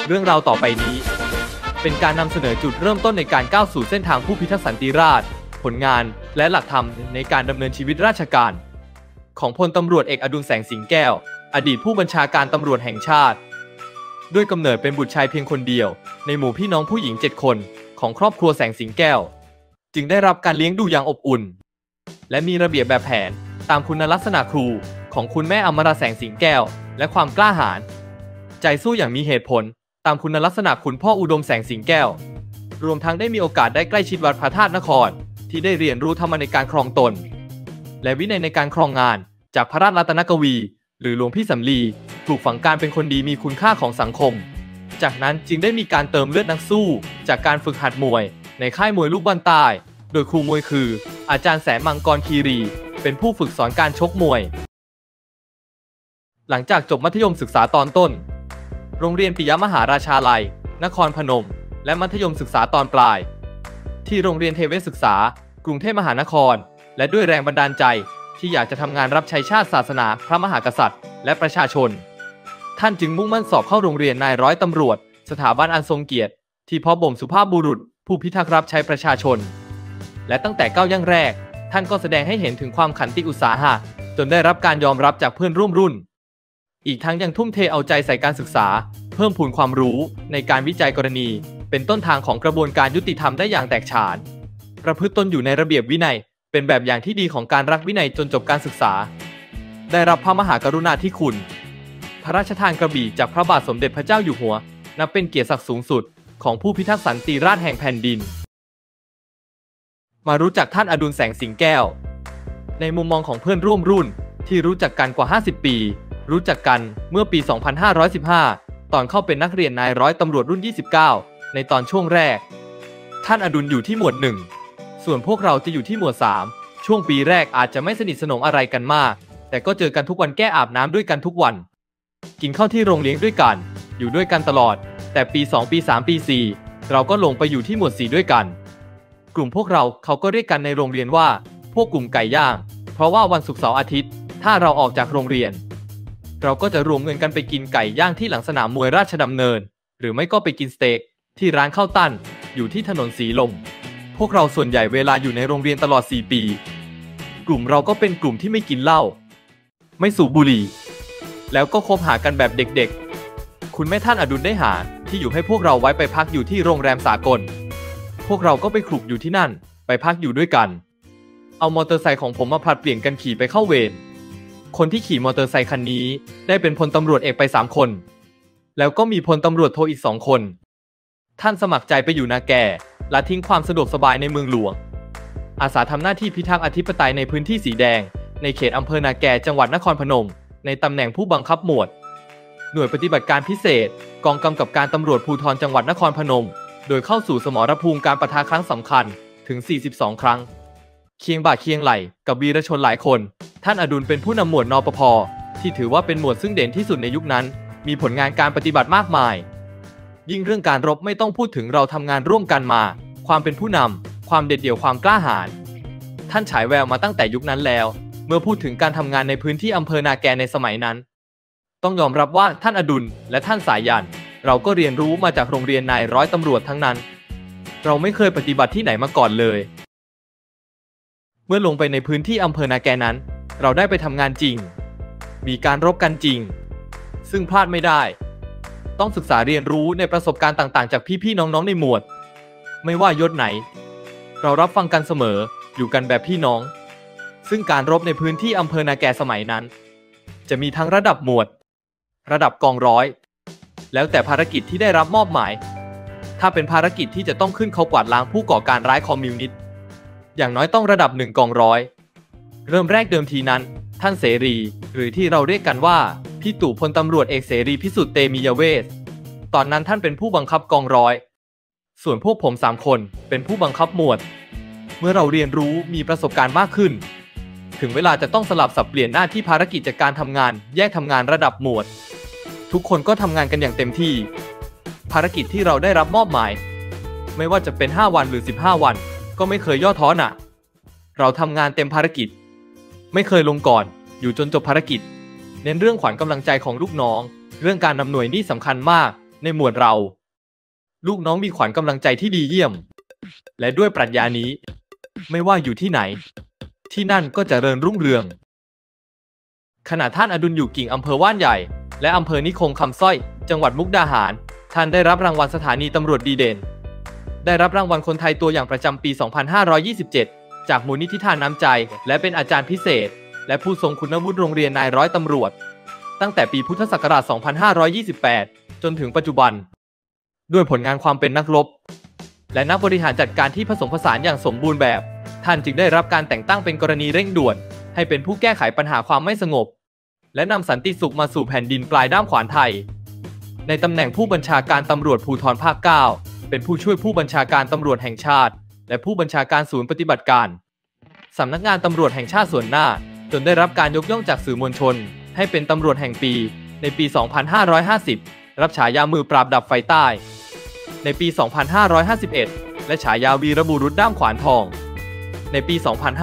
เรื่องราวต่อไปนี้เป็นการนำเสนอจุดเริ่มต้นในการก้าวสู่เส้นทางผู้พิทักษ์สันติราษฎร์ผลงานและหลักธรรมในการดำเนินชีวิตราชการของพลตำรวจเอกอดุลแสงสิงแก้วอดีตผู้บัญชาการตำรวจแห่งชาติด้วยกำเนิดเป็นบุตรชายเพียงคนเดียวในหมู่พี่น้องผู้หญิง7 คนของครอบครัวแสงสิงแก้วจึงได้รับการเลี้ยงดูอย่างอบอุ่นและมีระเบียบแบบแผนตามคุณลักษณะครูของคุณแม่อมราแสงสิงแก้วและความกล้าหาญใจสู้อย่างมีเหตุผลตามคุณลักษณะคุณพ่ออุดมแสงสิงแก้วรวมทั้งได้มีโอกาสได้ใกล้ชิดวัดพระธาตุนครที่ได้เรียนรู้ธรรมในการครองตนและวินัยในการครองงานจากพระราชรัตนกวีหรือหลวงพี่สำลีปลูกฝังการเป็นคนดีมีคุณค่าของสังคมจากนั้นจึงได้มีการเติมเลือดนักสู้จากการฝึกหัดมวยในค่ายมวยลูกบ้านใต้โดยครูมวยคืออาจารย์แสนมังกรคีรีเป็นผู้ฝึกสอนการชกมวยหลังจากจบมัธยมศึกษาตอนต้นโรงเรียนปิยมหาราชาลัยนครพนมและมัธยมศึกษาตอนปลายที่โรงเรียนเทเวศศึกษากรุงเทพมหานครและด้วยแรงบันดาลใจที่อยากจะทำงานรับใช้ชาติศาสนาพระมหากษัตริย์และประชาชนท่านจึงมุ่งมั่นสอบเข้าโรงเรียนนายร้อยตำรวจสถาบันอันทรงเกียรติที่เพาะบ่มสุภาพบุรุษผู้พิทักษ์รับใช้ประชาชนและตั้งแต่ก้าวย่างแรกท่านก็แสดงให้เห็นถึงความขันติอุตสาหะจนได้รับการยอมรับจากเพื่อนร่วมรุ่นอีกทั้งยังทุ่มเทเอาใจใส่การศึกษาเพิ่มพูนความรู้ในการวิจัยกรณีเป็นต้นทางของกระบวนการยุติธรรมได้อย่างแตกฉานประพฤติตนอยู่ในระเบียบวินัยเป็นแบบอย่างที่ดีของการรักวินัยจนจบการศึกษาได้รับพระมหากรุณาธิคุณพระราชทานกระบี่จากพระบาทสมเด็จพระเจ้าอยู่หัวนับเป็นเกียรติศักดิ์สูงสุดของผู้พิทักษ์สันติราษฎร์แห่งแผ่นดินมารู้จักท่านอดุลแสงสิงแก้วในมุมมองของเพื่อนร่วมรุ่นที่รู้จักกันกว่า50 ปีรู้จักกันเมื่อปี 2515 ตอนเข้าเป็นนักเรียนนายร้อยตำรวจรุ่น 29 ในตอนช่วงแรกท่านอดุลอยู่ที่หมวด 1 ส่วนพวกเราจะอยู่ที่หมวด 3 ช่วงปีแรกอาจจะไม่สนิทสนมอะไรกันมากแต่ก็เจอกันทุกวันแก้อาบน้ำด้วยกันทุกวันกินข้าวที่โรงเลี้ยงด้วยกันอยู่ด้วยกันตลอดแต่ปี 2 ปี 3 ปี 4 เราก็ลงไปอยู่ที่หมวด 4 ด้วยกันกลุ่มพวกเราเขาก็เรียกกันในโรงเรียนว่าพวกกลุ่มไก่ย่างเพราะว่าวันศุกร์เสาร์อาทิตย์ถ้าเราออกจากโรงเรียนเราก็จะรวมเงินกันไปกินไก่ย่างที่หลังสนามมวยราชดำเนินหรือไม่ก็ไปกินสเต็กที่ร้านข้าวตั้นอยู่ที่ถนนสีลมพวกเราส่วนใหญ่เวลาอยู่ในโรงเรียนตลอด4 ปีกลุ่มเราก็เป็นกลุ่มที่ไม่กินเหล้าไม่สูบบุหรี่แล้วก็คบหากันแบบเด็กๆคุณแม่ท่านอดุลได้หาที่อยู่ให้พวกเราไว้ไปพักอยู่ที่โรงแรมสากลพวกเราก็ไปคลุกอยู่ที่นั่นไปพักอยู่ด้วยกันเอามอเตอร์ไซค์ของผมมาผลัดเปลี่ยนกันขี่ไปเข้าเวรคนที่ขี่มอเตอร์ไซค์คันนี้ได้เป็นพลตำรวจเอกไป3 คนแล้วก็มีพลตำรวจโทอีก2 คนท่านสมัครใจไปอยู่นาแก่และทิ้งความสะดวกสบายในเมืองหลวงอาสาทำหน้าที่พิทักษ์อธิปไตยในพื้นที่สีแดงในเขตอำเภอนาแก่จังหวัดนครพนมในตำแหน่งผู้บังคับหมวดหน่วยปฏิบัติการพิเศษกองกำกับการตำรวจภูธรจังหวัดนครพนมโดยเข้าสู่สมรภูมิการปะทะครั้งสำคัญถึง42 ครั้งเคียงบ่าเคียงไหล่กับวีรชนหลายคนท่านอดุลเป็นผู้นำหมวดนปภ.ที่ถือว่าเป็นหมวดซึ่งเด่นที่สุดในยุคนั้นมีผลงานการปฏิบัติมากมายยิ่งเรื่องการรบไม่ต้องพูดถึงเราทำงานร่วมกันมาความเป็นผู้นำความเด็ดเดี่ยวความกล้าหาญท่านฉายแววมาตั้งแต่ยุคนั้นแล้วเมื่อพูดถึงการทำงานในพื้นที่อำเภอนาแกในสมัยนั้นต้องยอมรับว่าท่านอดุลและท่านสายันเราก็เรียนรู้มาจากโรงเรียนนายร้อยตำรวจทั้งนั้นเราไม่เคยปฏิบัติที่ไหนมาก่อนเลยเมื่อลงไปในพื้นที่อำเภอนาแกนั้นเราได้ไปทำงานจริงมีการรบกันจริงซึ่งพลาดไม่ได้ต้องศึกษาเรียนรู้ในประสบการณ์ต่างๆจากพี่ๆน้องๆในหมวดไม่ว่ายศไหนเรารับฟังกันเสมออยู่กันแบบพี่น้องซึ่งการรบในพื้นที่อำเภอนาแกสมัยนั้นจะมีทั้งระดับหมวดระดับกองร้อยแล้วแต่ภารกิจที่ได้รับมอบหมายถ้าเป็นภารกิจที่จะต้องขึ้นเขากวาดล้างผู้ก่อการร้ายคอมมิวนิสต์อย่างน้อยต้องระดับ1 กองร้อยเริ่มแรกเดิมทีนั้นท่านเสรีหรือที่เราเรียกกันว่าพี่ตู่พลตำรวจเอกเสรีพิสุทธิ์เตมียเวทตอนนั้นท่านเป็นผู้บังคับกองร้อยส่วนพวกผม3 คนเป็นผู้บังคับหมวดเมื่อเราเรียนรู้มีประสบการณ์มากขึ้นถึงเวลาจะต้องสลับสับเปลี่ยนหน้าที่ภารกิจจากการทำงานแยกทำงานระดับหมวดทุกคนก็ทำงานกันอย่างเต็มที่ภารกิจที่เราได้รับมอบหมายไม่ว่าจะเป็น5 วันหรือ15 วันก็ไม่เคยย่อท้อหน่ะเราทำงานเต็มภารกิจไม่เคยลงก่อนอยู่จนจบภารกิจเน้นเรื่องขวัญกำลังใจของลูกน้องเรื่องการนำหน่วยนี่สำคัญมากในหมวดเรา ลูกน้องมีขวัญกำลังใจที่ดีเยี่ยมและด้วยปรัชญานี้ไม่ว่าอยู่ที่ไหนที่นั่นก็เจริญรุ่งเรืองขณะท่านอดุลอยู่กิ่งอำเภอว่านใหญ่และอำเภอนิคมคำสร้อยจังหวัดมุกดาหารท่านได้รับรางวัลสถานีตำรวจดีเด่นได้รับรางวัลคนไทยตัวอย่างประจำปี 2527 จากมูลนิธิทานน้ำใจและเป็นอาจารย์พิเศษและผู้ทรงคุณวุฒิโรงเรียนนายร้อยตำรวจตั้งแต่ปีพุทธศักราช 2528 จนถึงปัจจุบันด้วยผลงานความเป็นนักรบและนักบริหารจัดการที่ผสมผสานอย่างสมบูรณ์แบบท่านจึงได้รับการแต่งตั้งเป็นกรณีเร่งด่วนให้เป็นผู้แก้ไขปัญหาความไม่สงบและนำสันติสุขมาสู่แผ่นดินปลายด้ามขวานไทยในตำแหน่งผู้บัญชาการตำรวจภูธรภาค 9 เป็นผู้ช่วยผู้บัญชาการตำรวจแห่งชาติและผู้บัญชาการศูนย์ปฏิบัติการสำนักงานตำรวจแห่งชาติส่วนหน้าจนได้รับการยกย่องจากสื่อมวลชนให้เป็นตำรวจแห่งปีในปี 2550 รับฉายามือปราบดับไฟใต้ในปี 2551 และฉายาวีรบุรุษด้ามขวานทองในปี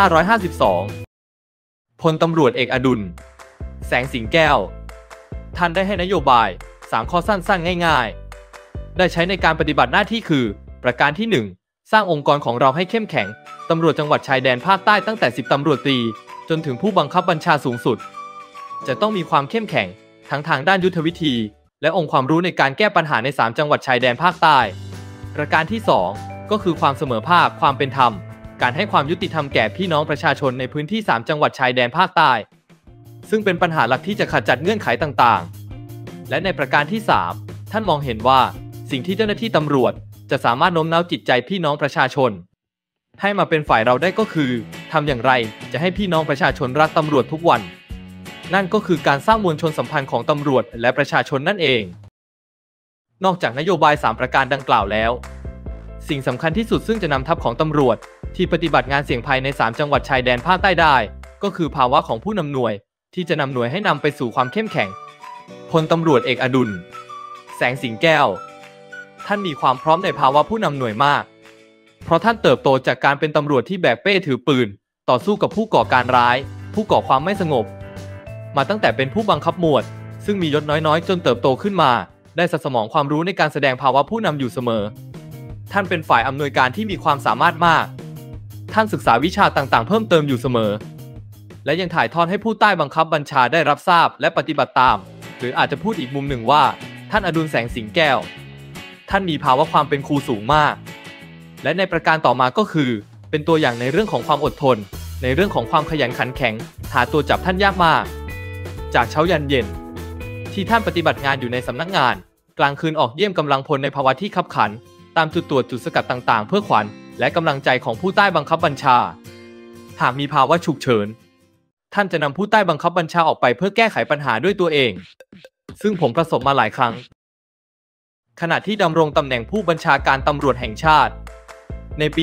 2552 พลตำรวจเอกอดุลแสงสิงแก้วท่านได้ให้นโยบาย3ข้อสั้นๆง่ายๆได้ใช้ในการปฏิบัติหน้าที่คือประการที่ 1 สร้างองค์กรของเราให้เข้มแข็งตำรวจจังหวัดชายแดนภาคใต้ตั้งแต่10ตำรวจตรีจนถึงผู้บังคับบัญชาสูงสุดจะต้องมีความเข้มแข็งทั้งทางด้านยุทธวิธีและองค์ความรู้ในการแก้ปัญหาใน3จังหวัดชายแดนภาคใต้ประการที่ 2 ก็คือความเสมอภาคความเป็นธรรมการให้ความยุติธรรมแก่พี่น้องประชาชนในพื้นที่3จังหวัดชายแดนภาคใต้ซึ่งเป็นปัญหาหลักที่จะขจัดเงื่อนไขต่างๆและในประการที่ 3 ท่านมองเห็นว่าสิ่งที่เจ้าหน้าที่ตำรวจจะสามารถโน้มน้าวจิตใจพี่น้องประชาชนให้มาเป็นฝ่ายเราได้ก็คือทำอย่างไรจะให้พี่น้องประชาชนรักตำรวจทุกวันนั่นก็คือการสร้างมวลชนสัมพันธ์ของตำรวจและประชาชนนั่นเองนอกจากนโยบาย3ประการดังกล่าวแล้วสิ่งสำคัญที่สุดซึ่งจะนำทัพของตำรวจที่ปฏิบัติงานเสี่ยงภัยใน3จังหวัดชายแดนภาคใต้ได้ก็คือภาวะของผู้นำหน่วยที่จะนำหน่วยให้นำไปสู่ความเข้มแข็งพลตำรวจเอกอดุลแสงสิงแก้วท่านมีความพร้อมในภาวะผู้นำหน่วยมากเพราะท่านเติบโตจากการเป็นตำรวจที่แบกเป้ถือปืนต่อสู้กับผู้ก่อการร้ายผู้ก่อความไม่สงบมาตั้งแต่เป็นผู้บังคับหมวดซึ่งมียศน้อยๆจนเติบโตขึ้นมาได้สมองความรู้ในการแสดงภาวะผู้นำอยู่เสมอท่านเป็นฝ่ายอำนวยการที่มีความสามารถมากท่านศึกษาวิชาต่างๆเพิ่มเติมอยู่เสมอและยังถ่ายทอดให้ผู้ใต้บังคับบัญชาได้รับทราบและปฏิบัติตามหรืออาจจะพูดอีกมุมหนึ่งว่าท่านอดุลแสงสิงแก้วท่านมีภาวะความเป็นครูสูงมากและในประการต่อมาก็คือเป็นตัวอย่างในเรื่องของความอดทนในเรื่องของความขยันขันแข็งหาตัวจับท่านยากมากจากเช้ายันเย็นที่ท่านปฏิบัติงานอยู่ในสำนักงานกลางคืนออกเยี่ยมกำลังพลในภาวะที่คับขันตามจุดตรวจจุดสกัดต่างๆเพื่อขวัญและกำลังใจของผู้ใต้บังคับบัญชาหากมีภาวะฉุกเฉินท่านจะนำผู้ใต้บังคับบัญชาออกไปเพื่อแก้ไขปัญหาด้วยตัวเองซึ่งผมประสบมาหลายครั้งขณะที่ดำรงตำแหน่งผู้บัญชาการตำรวจแห่งชาติในปี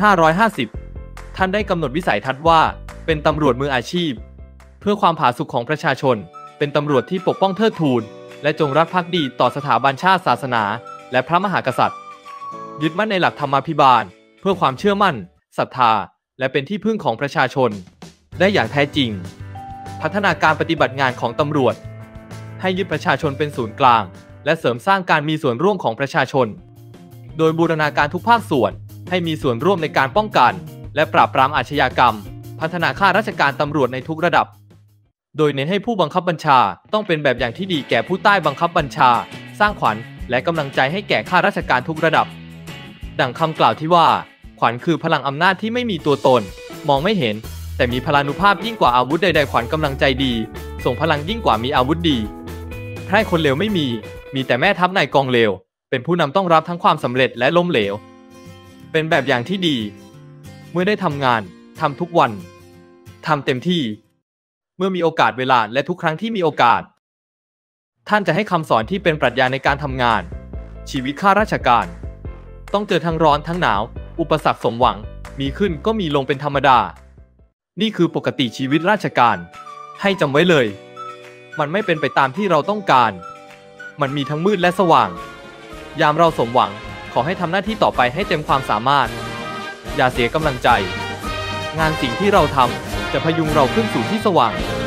2550 ท่านได้กำหนดวิสัยทัศน์ว่าเป็นตำรวจมืออาชีพเพื่อความผาสุกของประชาชนเป็นตำรวจที่ปกป้องเทิดทูนและจงรักภักดีต่อสถาบันชาติศาสนาและพระมหากษัตริย์ยึดมั่นในหลักธรรมาภิบาลเพื่อความเชื่อมั่นศรัทธาและเป็นที่พึ่งของประชาชนได้อย่างแท้จริงพัฒนาการปฏิบัติงานของตำรวจให้ยึดประชาชนเป็นศูนย์กลางและเสริมสร้างการมีส่วนร่วมของประชาชนโดยบูรณาการทุกภาคส่วนให้มีส่วนร่วมในการป้องกันและปราบปรามอาชญากรรมพัฒนาข้าราชการตำรวจในทุกระดับโดยเน้นให้ผู้บังคับบัญชาต้องเป็นแบบอย่างที่ดีแก่ผู้ใต้บังคับบัญชาสร้างขวัญและกำลังใจให้แก่ข้าราชการทุกระดับดังคำกล่าวที่ว่าขวัญคือพลังอำนาจที่ไม่มีตัวตนมองไม่เห็นแต่มีพลานุภาพยิ่งกว่าอาวุธใดๆขวัญกำลังใจดีส่งพลังยิ่งกว่ามีอาวุธดีไพร่คนเลวไม่มีแต่แม่ทัพนายกองเลวเป็นผู้นำต้องรับทั้งความสำเร็จและล้มเหลวเป็นแบบอย่างที่ดีเมื่อได้ทำงานทำทุกวันทำเต็มที่เมื่อมีโอกาสเวลาและทุกครั้งที่มีโอกาสท่านจะให้คำสอนที่เป็นปรัชญาในการทำงานชีวิตข้าราชการต้องเจอทั้งร้อนทั้งหนาวอุปสรรคสมหวังมีขึ้นก็มีลงเป็นธรรมดานี่คือปกติชีวิตราชการให้จำไว้เลยมันไม่เป็นไปตามที่เราต้องการมันมีทั้งมืดและสว่างยามเราสมหวังขอให้ทำหน้าที่ต่อไปให้เต็มความสามารถอย่าเสียกำลังใจงานสิ่งที่เราทำจะพยุงเราขึ้นสู่ที่สว่าง